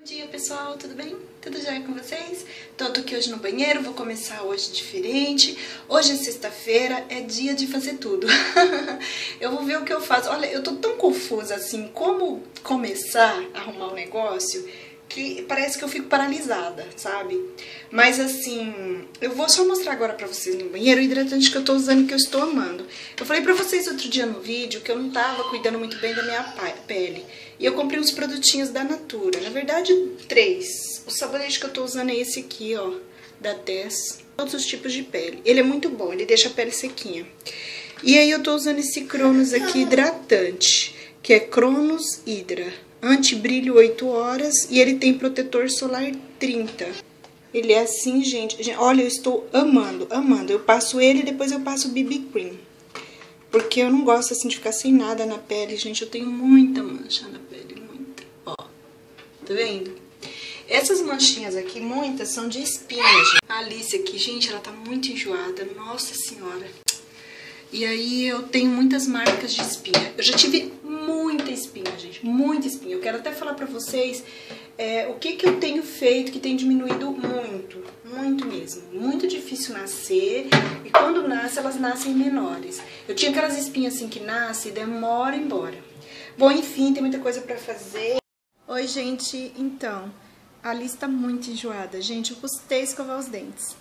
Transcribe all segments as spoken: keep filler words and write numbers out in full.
Bom dia pessoal, tudo bem? Tudo jóia com vocês? Tô aqui hoje no banheiro, vou começar hoje diferente. Hoje é sexta-feira, é dia de fazer tudo. Eu vou ver o que eu faço. Olha, eu tô tão confusa assim, como começar a arrumar um negócio, que parece que eu fico paralisada, sabe? Mas assim, eu vou só mostrar agora pra vocês no banheiro o hidratante que eu tô usando e que eu estou amando. Eu falei pra vocês outro dia no vídeo que eu não tava cuidando muito bem da minha pele. E eu comprei uns produtinhos da Natura, na verdade três. O sabonete que eu tô usando é esse aqui, ó, da Tess. Todos os tipos de pele. Ele é muito bom, ele deixa a pele sequinha. E aí eu tô usando esse Cronos aqui hidratante, que é Cronos Hydra. Anti-brilho oito horas e ele tem protetor solar trinta. Ele é assim, gente. Olha, eu estou amando, amando. Eu passo ele e depois eu passo o B B Cream. Porque eu não gosto assim de ficar sem nada na pele, gente. Eu tenho muita mancha na pele, muita. Ó, tá vendo? Essas manchinhas aqui, muitas, são de espinha, gente. A Alice aqui, gente, ela tá muito enjoada. Nossa Senhora. E aí eu tenho muitas marcas de espinha. Eu já tive muita espinha, gente, muita espinha. Eu quero até falar pra vocês é, o que que eu tenho feito que tem diminuído muito, muito mesmo. Muito difícil nascer e quando nasce, elas nascem menores. Eu tinha aquelas espinhas assim que nascem e demora embora. Bom, enfim, tem muita coisa pra fazer. Oi, gente, então, a Alice tá muito enjoada. Gente, eu custei escovar os dentes.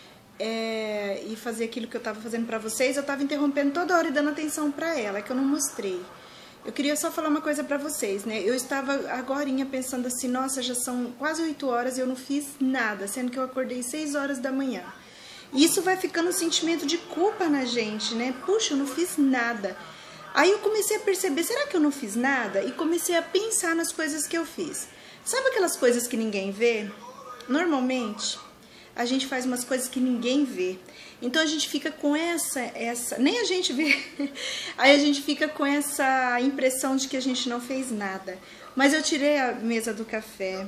É, e fazer aquilo que eu tava fazendo pra vocês, eu tava interrompendo toda hora e dando atenção pra ela, que eu não mostrei. Eu queria só falar uma coisa pra vocês, né? Eu estava agorinha pensando assim, nossa, já são quase oito horas e eu não fiz nada, sendo que eu acordei seis horas da manhã. E isso vai ficando um sentimento de culpa na gente, né? Puxa, eu não fiz nada. Aí eu comecei a perceber, será que eu não fiz nada? E comecei a pensar nas coisas que eu fiz. Sabe aquelas coisas que ninguém vê? Normalmente a gente faz umas coisas que ninguém vê. Então a gente fica com essa, essa, nem a gente vê. Aí a gente fica com essa impressão de que a gente não fez nada. Mas eu tirei a mesa do café,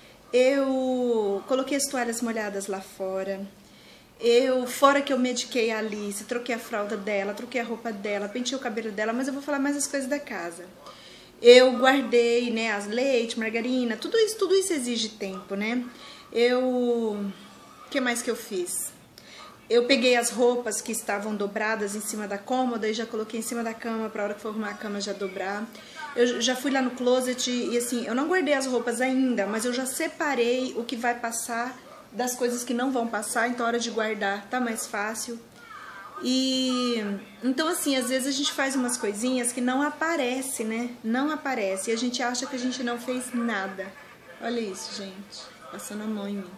eu coloquei as toalhas molhadas lá fora, eu, fora que eu mediquei a Alice, troquei a fralda dela, troquei a roupa dela, pentei o cabelo dela, mas eu vou falar mais as coisas da casa. Eu guardei, né, as leite, margarina, tudo isso, tudo isso exige tempo, né? Eu... O que mais que eu fiz? Eu peguei as roupas que estavam dobradas em cima da cômoda e já coloquei em cima da cama para a hora que for arrumar a cama já dobrar. Eu já fui lá no closet e assim, eu não guardei as roupas ainda, mas eu já separei o que vai passar das coisas que não vão passar, então a hora de guardar tá mais fácil. E então assim, às vezes a gente faz umas coisinhas que não aparece, né? Não aparece e a gente acha que a gente não fez nada. Olha isso, gente, passando a mão em mim.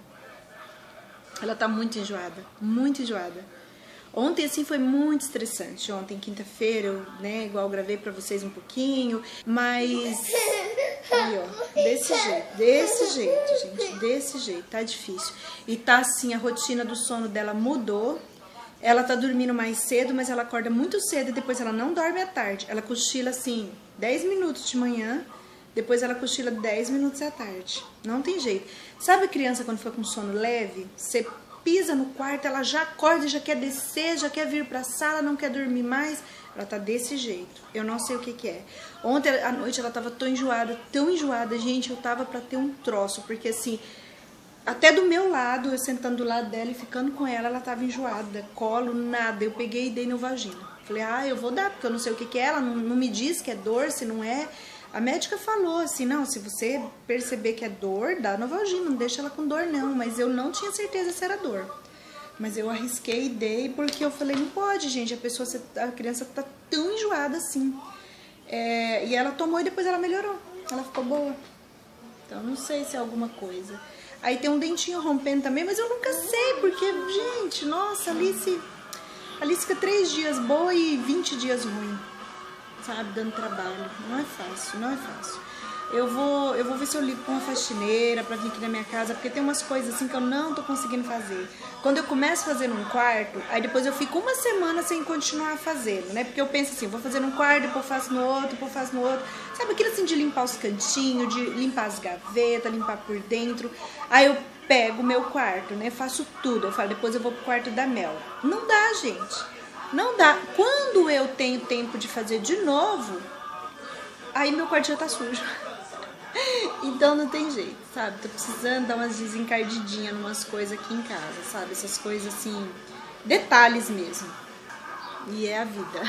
Ela tá muito enjoada, muito enjoada. Ontem, assim, foi muito estressante. Ontem, quinta-feira, eu, né, igual gravei pra vocês um pouquinho, mas... Aí, ó, desse jeito, desse jeito, gente, desse jeito, tá difícil. E tá assim, a rotina do sono dela mudou. Ela tá dormindo mais cedo, mas ela acorda muito cedo e depois ela não dorme à tarde. Ela cochila, assim, dez minutos de manhã, depois ela cochila dez minutos à tarde. Não tem jeito. Sabe a criança quando fica com sono leve? Você pisa no quarto, ela já acorda, já quer descer, já quer vir pra sala, não quer dormir mais. Ela tá desse jeito. Eu não sei o que que é. Ontem à noite ela tava tão enjoada, tão enjoada. Gente, eu tava pra ter um troço. Porque assim, até do meu lado, eu sentando do lado dela e ficando com ela, ela tava enjoada. Colo, nada. Eu peguei e dei no vagina. Falei, ah, eu vou dar, porque eu não sei o que que é. Ela não, não me diz que é dor, se não é... A médica falou assim, não, se você perceber que é dor, dá Novalgina, não deixa ela com dor não, mas eu não tinha certeza se era dor. Mas eu arrisquei e dei porque eu falei, não pode, gente, a pessoa, a criança tá tão enjoada assim. É, e ela tomou e depois ela melhorou, ela ficou boa. Então não sei se é alguma coisa. Aí tem um dentinho rompendo também, mas eu nunca sei, porque, gente, nossa, Alice, Alice fica três dias boa e vinte dias ruim. Sabe, dando trabalho. Não é fácil, não é fácil. Eu vou, eu vou ver se eu ligo com uma faxineira pra vir aqui na minha casa, porque tem umas coisas assim que eu não tô conseguindo fazer. Quando eu começo a fazer num quarto, aí depois eu fico uma semana sem continuar fazendo, né? Porque eu penso assim, vou fazer num quarto, depois faço no outro, depois faço no outro. Sabe aquilo assim de limpar os cantinhos, de limpar as gavetas, limpar por dentro. Aí eu pego o meu quarto, né? Faço tudo. Eu falo, depois eu vou pro quarto da Mel. Não dá, gente. Não dá. Quando eu tenho tempo de fazer de novo, aí meu quarto já tá sujo. Então não tem jeito, sabe? Tô precisando dar umas desencardidinhas numas coisas aqui em casa, sabe? Essas coisas assim, detalhes mesmo. E é a vida.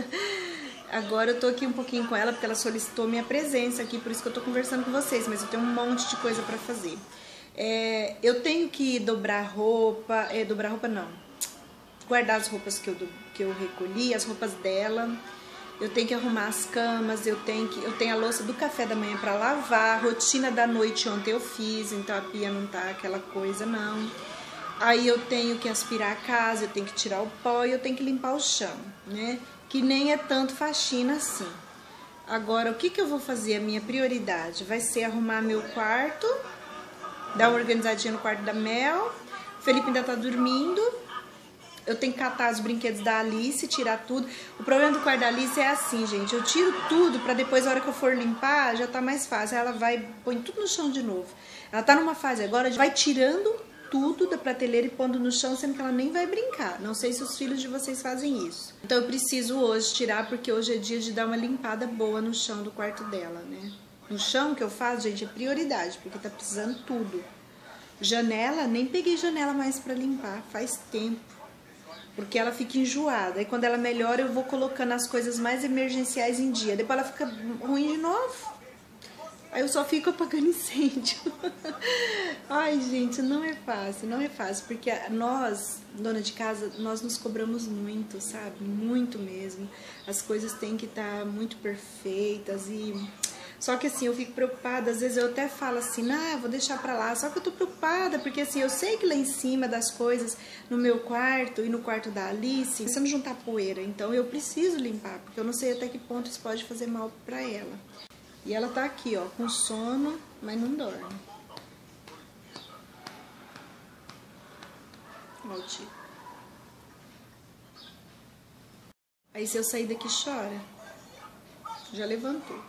Agora eu tô aqui um pouquinho com ela porque ela solicitou minha presença aqui, por isso que eu tô conversando com vocês, mas eu tenho um monte de coisa pra fazer. É, eu tenho que dobrar roupa, é, dobrar roupa não, guardar as roupas que eu, que eu recolhi, as roupas dela. Eu tenho que arrumar as camas, eu tenho, que, eu tenho a louça do café da manhã pra lavar, a rotina da noite ontem eu fiz, então a pia não tá aquela coisa não. Aí eu tenho que aspirar a casa, eu tenho que tirar o pó e eu tenho que limpar o chão, né? Que nem é tanto faxina assim. Agora, o que que eu vou fazer? A minha prioridade vai ser arrumar meu quarto, dar uma organizadinha no quarto da Mel. O Felipe ainda tá dormindo. Eu tenho que catar os brinquedos da Alice, tirar tudo. O problema do quarto da Alice é assim, gente. Eu tiro tudo pra depois, na hora que eu for limpar, já tá mais fácil. Ela vai, põe tudo no chão de novo. Ela tá numa fase agora de vai tirando tudo da prateleira e pondo no chão, sendo que ela nem vai brincar. Não sei se os filhos de vocês fazem isso. Então eu preciso hoje tirar, porque hoje é dia de dar uma limpada boa no chão do quarto dela, né? No chão que eu faço, gente, é prioridade, porque tá precisando tudo. Janela, nem peguei janela mais pra limpar, faz tempo. Porque ela fica enjoada. E quando ela melhora, eu vou colocando as coisas mais emergenciais em dia. Depois ela fica ruim de novo. Aí eu só fico apagando incêndio. Ai, gente, não é fácil, não é fácil. Porque nós, dona de casa, nós nos cobramos muito, sabe? Muito mesmo. As coisas têm que estar muito perfeitas e... Só que assim, eu fico preocupada, às vezes eu até falo assim, ah, vou deixar pra lá. Só que eu tô preocupada, porque assim, eu sei que lá em cima das coisas, no meu quarto e no quarto da Alice, precisando juntar poeira. Então eu preciso limpar, porque eu não sei até que ponto isso pode fazer mal pra ela. E ela tá aqui, ó, com sono, mas não dorme. Ó o tio. Aí se eu sair daqui, chora. Já levantou.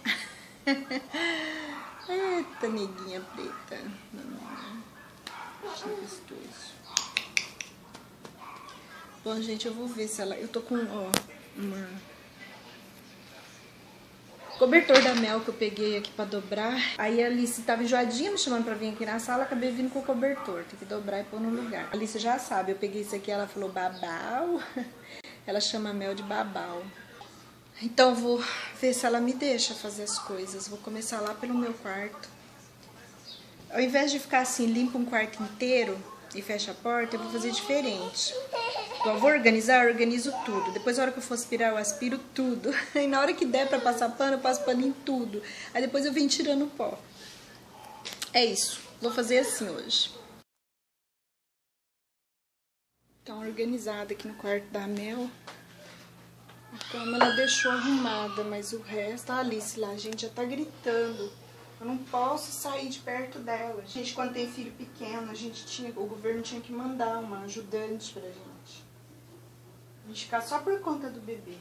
Eita, neguinha preta. Que gostoso. Bom, gente, eu vou ver se ela... Eu tô com, ó, uma... cobertor da Mel que eu peguei aqui pra dobrar. Aí a Alice tava enjoadinha me chamando pra vir aqui na sala, acabei vindo com o cobertor. Tem que dobrar e pôr no lugar. A Alice já sabe, eu peguei isso aqui, ela falou babau. Ela chama a Mel de babau. Então, vou ver se ela me deixa fazer as coisas. Vou começar lá pelo meu quarto. Ao invés de ficar assim, limpa um quarto inteiro e fecha a porta, eu vou fazer diferente. Então, eu vou organizar, eu organizo tudo. Depois, na hora que eu for aspirar, eu aspiro tudo. E na hora que der pra passar pano, eu passo pano em tudo. Aí depois eu venho tirando o pó. É isso. Vou fazer assim hoje. Tá organizada aqui no quarto da Mel. A cama ela deixou arrumada, mas o resto, a Alice lá, a gente já tá gritando. Eu não posso sair de perto dela. A gente, quando tem filho pequeno, a gente tinha, o governo tinha que mandar uma ajudante pra gente. A gente ficar só por conta do bebê.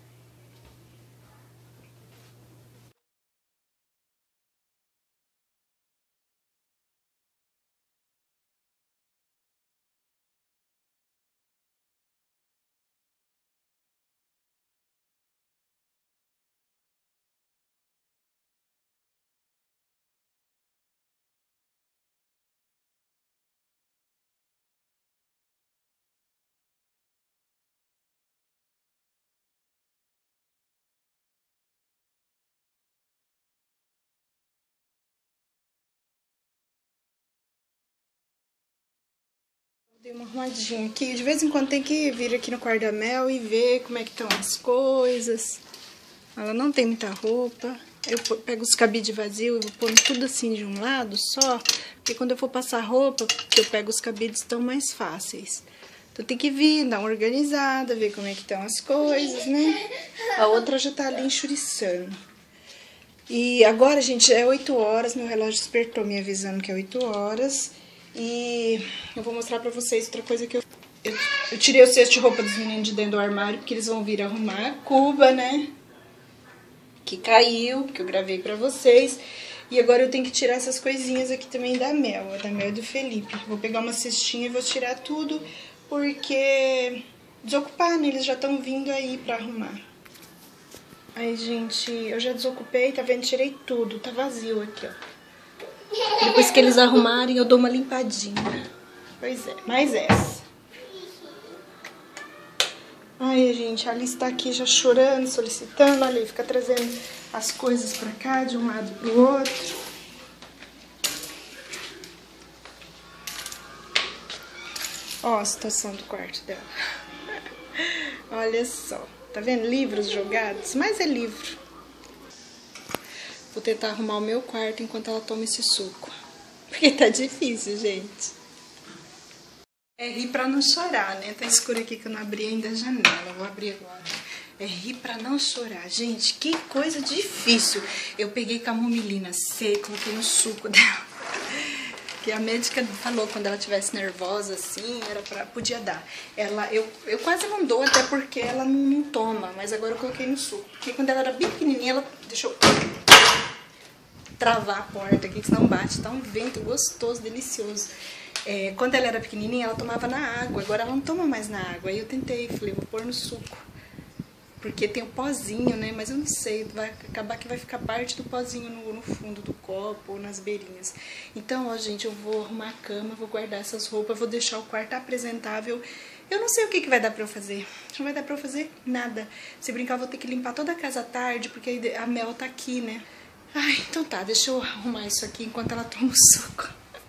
Dei uma arrumadinha aqui. De vez em quando tem que vir aqui no quarto da Mel e ver como é que estão as coisas. Ela não tem muita roupa. Eu pego os cabides vazios e vou pôr tudo assim de um lado só. Porque quando eu for passar roupa, eu pego os cabides, estão mais fáceis. Então tem que vir, dar uma organizada, ver como é que estão as coisas, né? A outra já tá ali enxuriçando. E agora, gente, é oito horas. Meu relógio despertou me avisando que é oito horas. E eu vou mostrar pra vocês outra coisa que eu... Eu, eu tirei o cesto de roupa dos meninos de dentro do armário, porque eles vão vir arrumar. Cuba, né? Que caiu, que eu gravei pra vocês. E agora eu tenho que tirar essas coisinhas aqui também da Mel, a da Mel e do Felipe. Vou pegar uma cestinha e vou tirar tudo, porque... desocupar, né? Eles já estão vindo aí pra arrumar. Aí, gente, eu já desocupei, tá vendo? Tirei tudo, tá vazio aqui, ó. Depois que eles arrumarem, eu dou uma limpadinha. Pois é, mais essa. Ai, gente, a Alice tá aqui já chorando, solicitando. Olha aí, fica trazendo as coisas pra cá, de um lado pro outro. Ó a situação do quarto dela. Olha só. Tá vendo? Livros jogados. Mas é livro. Vou tentar arrumar o meu quarto enquanto ela toma esse suco. Porque tá difícil, gente. É rir pra não chorar, né? Tá escuro aqui que eu não abri ainda a janela. Vou abrir agora. É rir pra não chorar. Gente, que coisa difícil. Eu peguei camomilina seca, coloquei no suco dela. Que a médica falou quando ela estivesse nervosa, assim, era pra, podia dar. Ela, eu, eu quase não dou, até porque ela não, não toma. Mas agora eu coloquei no suco. Porque quando ela era bem pequenininha, ela... Deixa eu travar a porta aqui, que senão bate. Tá um vento gostoso, delicioso. É, quando ela era pequenininha, ela tomava na água. Agora ela não toma mais na água. Aí eu tentei, falei, vou pôr no suco. Porque tem o pozinho, né? Mas eu não sei, vai acabar que vai ficar parte do pozinho no, no fundo do copo ou nas beirinhas. Então, ó, gente, eu vou arrumar a cama, vou guardar essas roupas, vou deixar o quarto apresentável. Eu não sei o que, que vai dar pra eu fazer. Não vai dar pra eu fazer nada. Se brincar, eu vou ter que limpar toda a casa à tarde, porque a Mel tá aqui, né? Ai, então tá, deixa eu arrumar isso aqui enquanto ela toma o suco.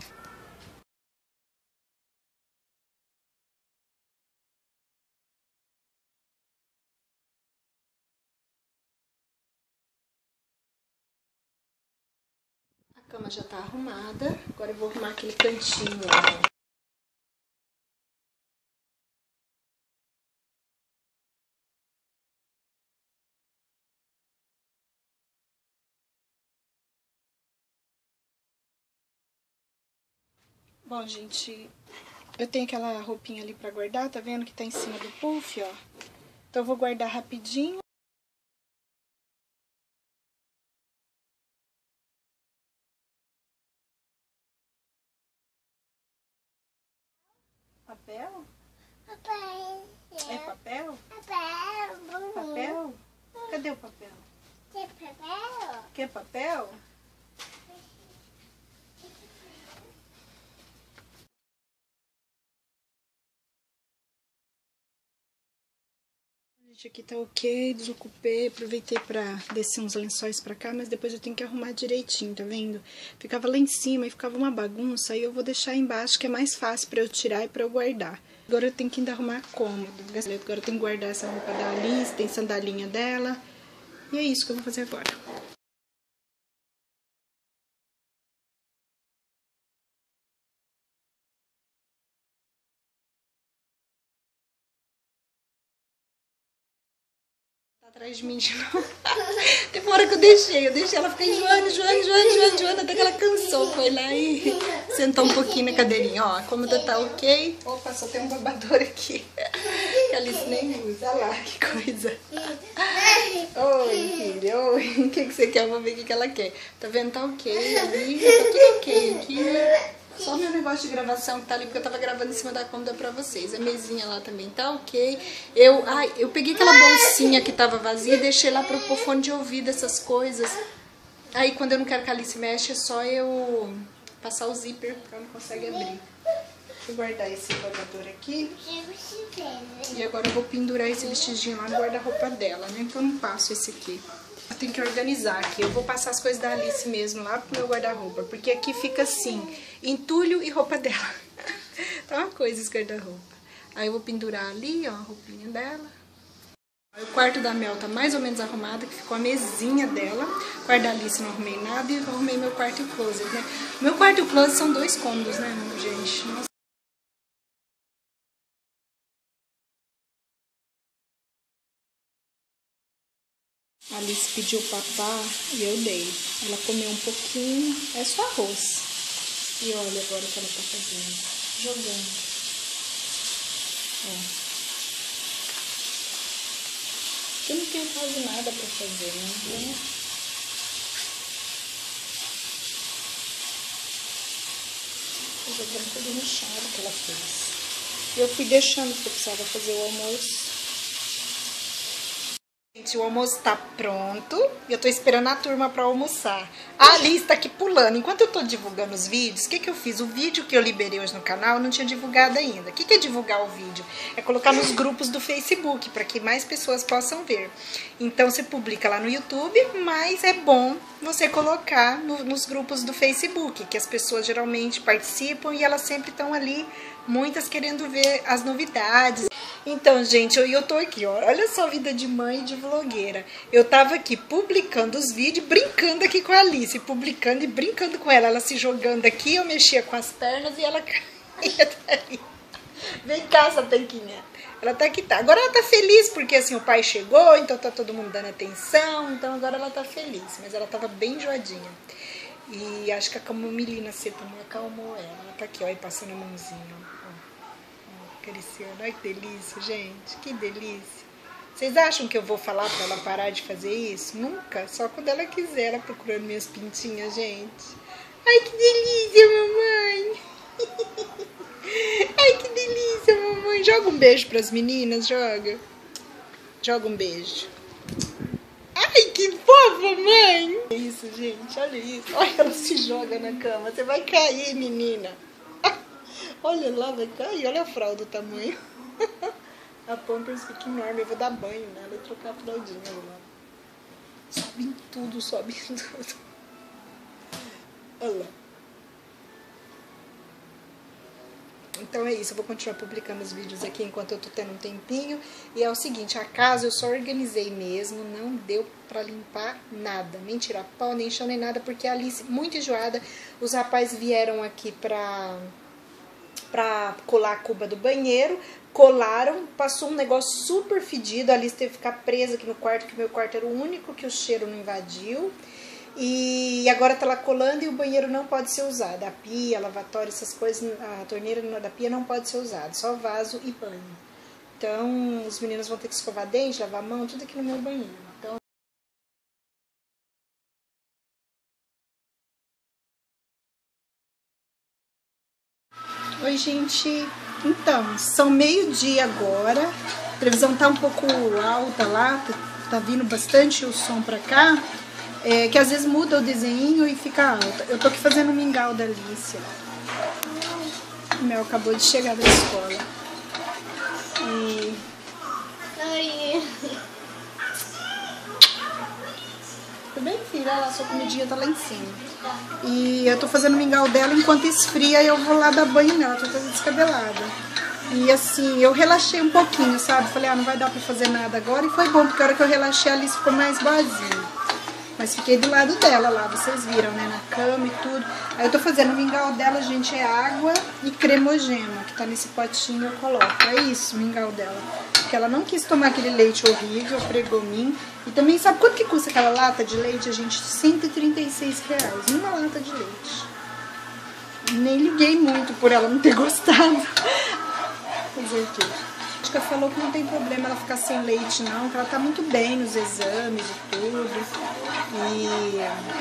A cama já tá arrumada, agora eu vou arrumar aquele cantinho, ó. Bom, gente, eu tenho aquela roupinha ali pra guardar, tá vendo que tá em cima do puff, ó. Então eu vou guardar rapidinho. Papel? Papai. É papel? Papel. Papel? Cadê o papel? Tem papel? Quer papel? Gente, aqui tá ok, desocupei, aproveitei pra descer uns lençóis pra cá, mas depois eu tenho que arrumar direitinho, tá vendo? Ficava lá em cima e ficava uma bagunça, aí eu vou deixar aí embaixo, que é mais fácil pra eu tirar e pra eu guardar. Agora eu tenho que ainda arrumar cômodo, agora eu tenho que guardar essa roupa da Alice, tem sandalinha dela, e é isso que eu vou fazer agora. Atrás de mim de novo. Teve uma hora que eu deixei, eu deixei ela ficar enjoando, enjoando, enjoando, enjoando, enjoando, até que ela cansou. Foi lá e sentou um pouquinho na cadeirinha. Ó, a cômoda tá ok. Opa, só tem um babador aqui. Que a Alice nem usa. Olha lá, que coisa. Oi, filha, oi. O que, que você quer? Eu vou ver o que, que ela quer. Tá vendo? Tá ok ali, tá tudo ok aqui. Só o meu negócio de gravação que tá ali, porque eu tava gravando em cima da cômoda pra vocês. A mesinha lá também tá ok. Eu, ai, eu peguei aquela bolsinha que tava vazia e deixei lá pra pôr fone de ouvido, essas coisas. Aí quando eu não quero que a Alice mexa, é só eu passar o zíper, porque ela não consegue abrir. Deixa eu guardar esse babador aqui. E agora eu vou pendurar esse vestidinho lá no guarda-roupa dela, né? Que eu não passo esse aqui. Eu tenho que organizar aqui. Eu vou passar as coisas da Alice mesmo lá pro meu guarda-roupa. Porque aqui fica assim, entulho e roupa dela. Tá uma coisa esse guarda-roupa. Aí eu vou pendurar ali, ó, a roupinha dela. O quarto da Mel tá mais ou menos arrumado, que ficou a mesinha dela. O quarto da Alice não arrumei nada e arrumei meu quarto e o closet, né? Meu quarto e o closet são dois cômodos, né, gente? Nossa. A Alice pediu papá e eu dei. Ela comeu um pouquinho, é só arroz. E olha agora o que ela tá fazendo. Jogando. Ó. Eu não tenho quase nada pra fazer, né? Tô jogando tudo no chão que ela fez. E eu fui deixando porque eu precisava fazer o almoço. gente, o almoço tá pronto e eu tô esperando a turma pra almoçar. A Alice tá aqui pulando. Enquanto eu tô divulgando os vídeos, o que que eu fiz? O vídeo que eu liberei hoje no canal eu não tinha divulgado ainda. O que que é divulgar o vídeo? É colocar nos grupos do Facebook, para que mais pessoas possam ver. Então você publica lá no YouTube, mas é bom você colocar no, nos grupos do Facebook, que as pessoas geralmente participam e elas sempre estão ali, muitas querendo ver as novidades. Então, gente, eu, eu tô aqui, ó, olha só a vida de mãe e de vlogueira. Eu tava aqui publicando os vídeos, brincando aqui com a Alice, publicando e brincando com ela. Ela se jogando aqui, eu mexia com as pernas e ela caía dali. Vem cá, essa tanquinha. Ela tá aqui, tá. Agora ela tá feliz, porque assim, o pai chegou, então tá todo mundo dando atenção, então agora ela tá feliz. Mas ela tava bem enjoadinha. E acho que a camomilina C também acalmou ela. Ela tá aqui, ó, e passando a mãozinha, ó. Acariciando. Ai, que delícia, gente. Que delícia. Vocês acham que eu vou falar pra ela parar de fazer isso? Nunca. Só quando ela quiser, ela procurando minhas pintinhas, gente. Ai, que delícia, mamãe. Ai, que delícia, mamãe. Joga um beijo pras meninas, joga. Joga um beijo. Ai, que fofa, mãe. É isso, gente. Olha isso. Olha, ela se joga na cama. Você vai cair, menina. Olha lá, vai cair. Olha a fralda, o tamanho. A Pampers fica enorme. Eu vou dar banho nela e trocar a fraldinha lá. Sobe em tudo, sobe em tudo. Olha lá. Então é isso, eu vou continuar publicando os vídeos aqui enquanto eu tô tendo um tempinho. E é o seguinte, a casa eu só organizei mesmo, não deu pra limpar nada. Nem tirar pau, nem chão, nem nada, porque a Alice, muito enjoada, os rapazes vieram aqui pra... pra colar a cuba do banheiro, colaram, passou um negócio super fedido, a Alice teve que ficar presa aqui no quarto, que o meu quarto era o único que o cheiro não invadiu, e agora tá lá colando e o banheiro não pode ser usado, a pia, a lavatória, essas coisas, a torneira da pia não pode ser usada, só vaso e banho. Então os meninos vão ter que escovar dente, lavar a mão, tudo aqui no meu banheiro. Então, oi, gente. Então, são meio-dia agora. A televisão tá um pouco alta lá, tá vindo bastante o som pra cá. É, que às vezes muda o desenho e fica alta. Eu tô aqui fazendo o mingau da Alice. O Mel acabou de chegar da escola. E... Oi. Tudo bem, filha? Olha lá, sua comidinha tá lá em cima. E eu tô fazendo o mingau dela, enquanto esfria eu vou lá dar banho nela, tô toda descabelada. E assim, eu relaxei um pouquinho, sabe? Falei, ah, não vai dar pra fazer nada agora. E foi bom, porque a hora que eu relaxei, a Alice ficou mais boazinha. Mas fiquei do lado dela lá, vocês viram, né? Na cama e tudo. Aí eu tô fazendo o mingau dela, gente, é água e cremogema, que tá nesse potinho, eu coloco. É isso, o mingau dela. Porque ela não quis tomar aquele leite horrível, Pregomin. E também, sabe quanto que custa aquela lata de leite? A gente, cento e trinta e seis reais, uma lata de leite. Nem liguei muito por ela não ter gostado. Fazer o quê? A médica falou que não tem problema ela ficar sem leite não, que ela tá muito bem nos exames e tudo. E,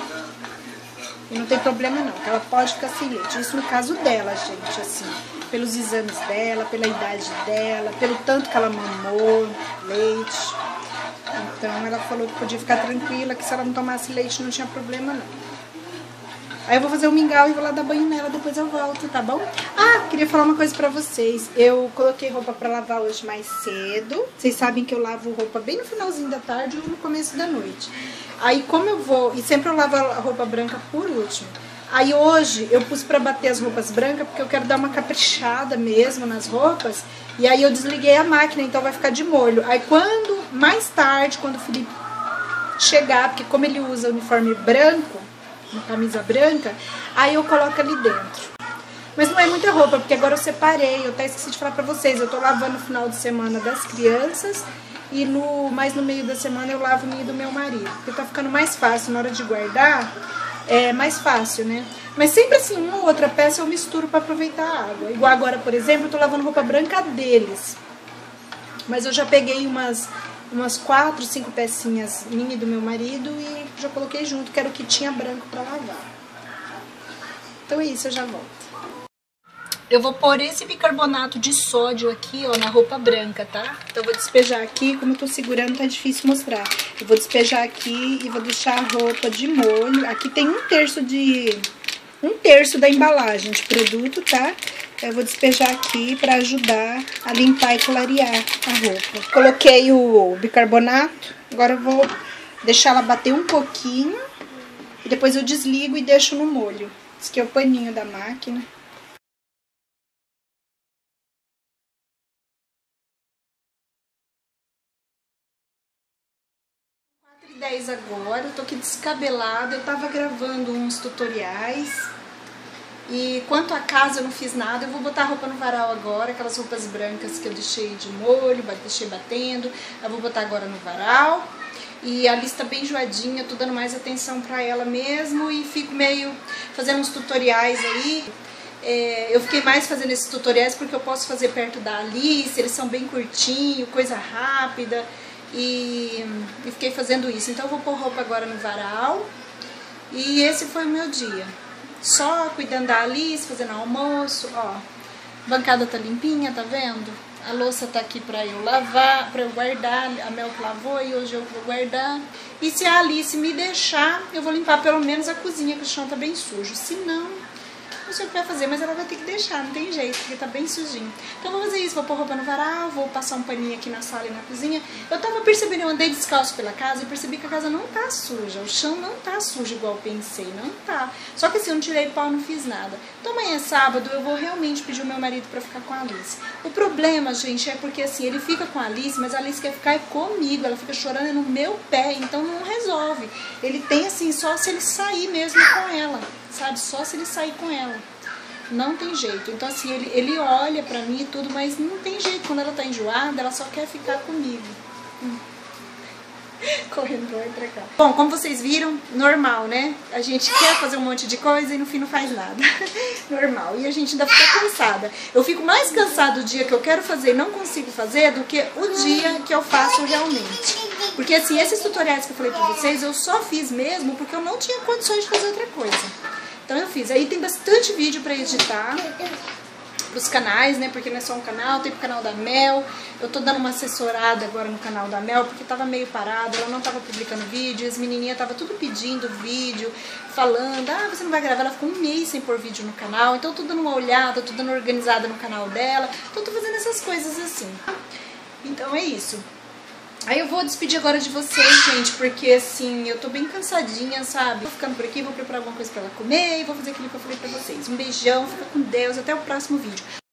e não tem problema não, que ela pode ficar sem leite. Isso no caso dela, gente, assim, pelos exames dela, pela idade dela, pelo tanto que ela mamou leite. Então ela falou que podia ficar tranquila, que se ela não tomasse leite não tinha problema não. Aí eu vou fazer o mingau e vou lá dar banho nela, depois eu volto, tá bom? Ah, queria falar uma coisa pra vocês. Eu coloquei roupa pra lavar hoje mais cedo. Vocês sabem que eu lavo roupa bem no finalzinho da tarde ou no começo da noite. Aí como eu vou... E sempre eu lavo a roupa branca por último. Aí hoje eu pus pra bater as roupas brancas porque eu quero dar uma caprichada mesmo nas roupas. E aí eu desliguei a máquina, então vai ficar de molho. Aí quando, mais tarde, quando o Felipe chegar, porque como ele usa uniforme branco, uma camisa branca, aí eu coloco ali dentro. Mas não é muita roupa, porque agora eu separei, eu até esqueci de falar pra vocês, eu tô lavando no final de semana das crianças e no, mais no meio da semana eu lavo o meio do meu marido, porque tá ficando mais fácil na hora de guardar, é mais fácil, né? Mas sempre assim, uma ou outra peça eu misturo pra aproveitar a água. Igual agora, por exemplo, eu tô lavando roupa branca deles, mas eu já peguei umas... umas quatro, cinco pecinhas minha e do meu marido e já coloquei junto, que era o que tinha branco pra lavar. Então é isso, eu já volto. Eu vou pôr esse bicarbonato de sódio aqui, ó, na roupa branca, tá? Então eu vou despejar aqui, como eu tô segurando tá difícil mostrar. Eu vou despejar aqui e vou deixar a roupa de molho. Aqui tem um terço de... um terço da embalagem de produto, tá? Eu vou despejar aqui pra ajudar a limpar e clarear a roupa. Coloquei o bicarbonato, agora eu vou deixar ela bater um pouquinho e depois eu desligo e deixo no molho. Esse aqui é o paninho da máquina. quatro e dez agora, eu tô aqui descabelada, eu tava gravando uns tutoriais. E quanto à casa eu não fiz nada, eu vou botar a roupa no varal agora, aquelas roupas brancas que eu deixei de molho, deixei batendo, eu vou botar agora no varal. E a lista bem enjoadinha, eu tô dando mais atenção pra ela mesmo e fico meio fazendo uns tutoriais aí. É, eu fiquei mais fazendo esses tutoriais porque eu posso fazer perto da Alice, eles são bem curtinhos, coisa rápida. E, e fiquei fazendo isso. Então eu vou pôr roupa agora no varal. E esse foi o meu dia. Só cuidando da Alice, fazendo almoço, ó. A bancada tá limpinha, tá vendo? A louça tá aqui pra eu lavar, pra eu guardar. A Mel que lavou e hoje eu vou guardar. E se a Alice me deixar, eu vou limpar pelo menos a cozinha, que o chão tá bem sujo. Se não, não sei o que vai fazer, mas ela vai ter que deixar, não tem jeito, porque tá bem sujinho. Então vou fazer isso, vou pôr roupa no varal, vou passar um paninho aqui na sala e na cozinha. Eu tava percebendo, eu andei descalço pela casa e percebi que a casa não tá suja, o chão não tá sujo igual eu pensei, não tá. Só que assim, eu não tirei pau, não fiz nada. Então amanhã é sábado, eu vou realmente pedir o meu marido pra ficar com a Alice. O problema, gente, é porque assim, ele fica com a Alice, mas a Alice quer ficar comigo, ela fica chorando no meu pé, então não resolve. Ele tem assim, só se ele sair mesmo com ela, sabe? Só se ele sair com ela. Não tem jeito. Então assim, ele, ele olha pra mim e tudo, mas não tem jeito. Quando ela tá enjoada, ela só quer ficar comigo. Hum. Correndo pra lá e pra cá. Bom, como vocês viram, normal, né? A gente quer fazer um monte de coisa e no fim não faz nada. Normal. E a gente ainda fica cansada. Eu fico mais cansada o dia que eu quero fazer e não consigo fazer do que o dia que eu faço realmente. Porque assim, esses tutoriais que eu falei pra vocês, eu só fiz mesmo porque eu não tinha condições de fazer outra coisa. Então eu fiz. Aí tem bastante vídeo pra editar pros canais, né? Porque não é só um canal, tem pro canal da Mel. Eu tô dando uma assessorada agora no canal da Mel, porque tava meio parado, ela não tava publicando vídeo, as menininhas tava tudo pedindo vídeo, falando, ah, você não vai gravar, ela ficou um mês sem pôr vídeo no canal, então eu tô dando uma olhada, tô dando uma organizada no canal dela, então eu tô fazendo essas coisas assim. Então é isso. Aí eu vou despedir agora de vocês, gente, porque assim, eu tô bem cansadinha, sabe? Vou ficando por aqui, vou preparar alguma coisa pra ela comer e vou fazer aquilo que eu falei pra vocês. Um beijão, fica com Deus, até o próximo vídeo.